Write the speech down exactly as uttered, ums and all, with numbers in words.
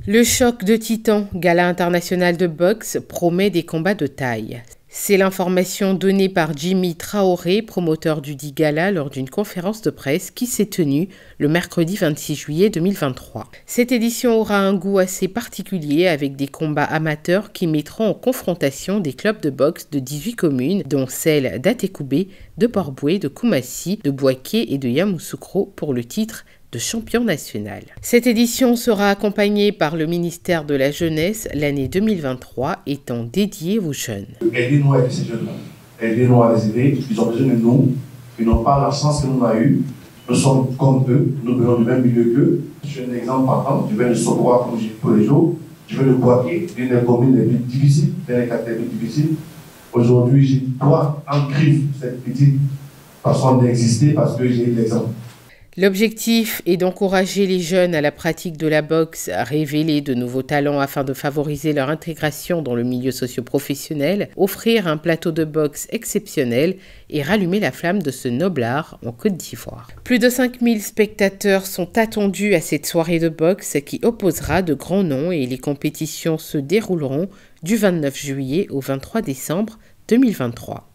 Le choc de Titan, gala international de boxe, promet des combats de taille. C'est l'information donnée par Jimmy Traoré, promoteur du dit gala, lors d'une conférence de presse qui s'est tenue le mercredi vingt-six juillet deux mille vingt-trois. Cette édition aura un goût assez particulier avec des combats amateurs qui mettront en confrontation des clubs de boxe de dix-huit communes, dont celles d'Atekoubé, de Port-Bouët, de Koumassi, de Bouaké et de Yamoussoukro pour le titre de champion national. Cette édition sera accompagnée par le ministère de la Jeunesse, l'année deux mille vingt-trois étant dédiée aux jeunes. Aidez-nous à aider ces jeunes-là. Aidez-nous à les aider. Ils ont besoin de nous. Ils n'ont pas la chance que nous avons eue. Nous sommes comme eux. Nous venons du même milieu qu'eux. Je suis un exemple partant. Je viens de Sokora, comme je dis tous les jours. Je viens de Bouaké, l'une des communes les plus difficiles, l'une des quartiers les plus difficiles. Aujourd'hui, j'ai dois ancrer cette petite façon d'exister parce que j'ai l'exemple. L'objectif est d'encourager les jeunes à la pratique de la boxe, à révéler de nouveaux talents afin de favoriser leur intégration dans le milieu socio-professionnel, offrir un plateau de boxe exceptionnel et rallumer la flamme de ce noble art en Côte d'Ivoire. Plus de cinq mille spectateurs sont attendus à cette soirée de boxe qui opposera de grands noms et les compétitions se dérouleront du vingt-neuf juillet au vingt-trois décembre deux mille vingt-trois.